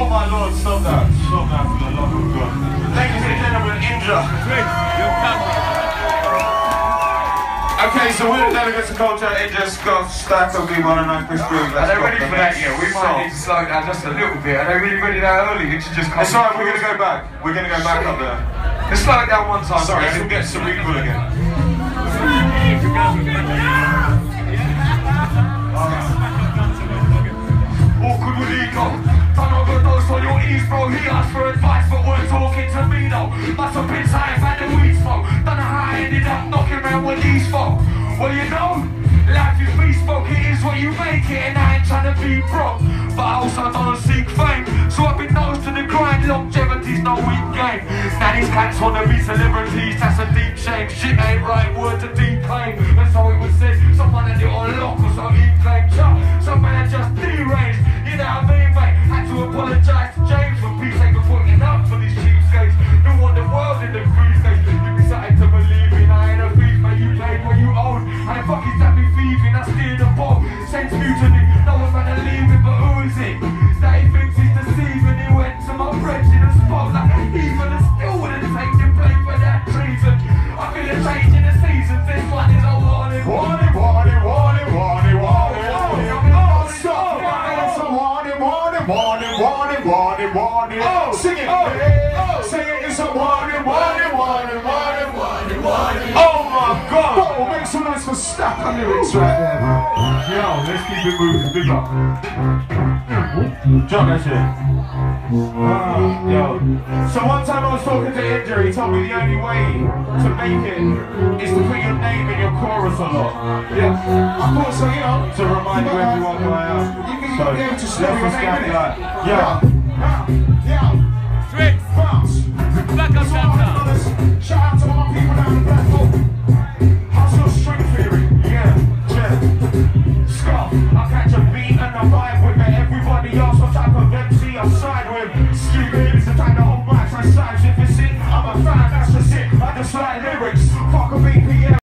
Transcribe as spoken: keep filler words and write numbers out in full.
Oh my lord, stop that. Stop that for the love of God. Ladies and gentlemen, Indra. Okay, so we're the delegates of culture. Indra, Scott, Stack, V one and I, Chris Groove. Are they ready for that yet? We might need to slow down just a little bit. Are they really ready that early? You should just come. It's alright, we're going to go back. We're going to go back up there. Let's slow it down one time. Sorry, I can get cerebral again. Awkward with ego. Don't overdose on your ease, bro. He asked for advice, but weren't talking to me though. Must have been tired, had the weed smoke. Don't know how I ended up knocking around with these folk. Well, you know, life is bespoke. It is what you make it, and I ain't trying to be broke. But I also don't seek fame, so I've been nose to the grind. Longevity's no weak game. Now these cats wanna be celebrities, that's a deep shame. Shit ain't right, word to deep pain. And so it was said, someone had it on lock or so he claimed. Some man just deranged, you know what I mean, mate? Had to apologise to James for peace sake for putting up for these cheapskates. Who want the world in the free state? Give me something to believe in, I ain't a thief, mate. You played what you own, and the fuck is that me thieving? I steer the ball, sense mutiny. No one's gonna leave it, but who is it? That he thinks he's deceiving. He went to my bridge in a spot like a heathen and still wouldn't take the blame for that treason. I feel a change in the seasons. This one is a warning, warning, warning, warning, warning, warning. Warning, warning, warning, warning. Oh, sing it, oh, oh. Sing it, it's a warning, warning, warning, warning, warning, warning. Oh my God! Oh, we'll make some nice for Stack on lyrics right there, man. Yo, let's keep it moving, big up. Jump that shit. Uh, yo. So one time I was talking to Indra, he told me the only way to make it is to put your name in your chorus a lot. Yeah. I thought so, you know. To remind you everyone who I am. So, let's just get that. Yeah. Yeah. Straight. Bounce. Back up, Santa. Shout out to all my people down the black hole. Hustle string theory. Yeah. Yeah. Scuff. I catch a beat and a vibe with it. Everybody else, what type of M C I side with? Stupid is the time to hold mics and sides. If it's it, I'm a fan, that's just it. I just like lyrics.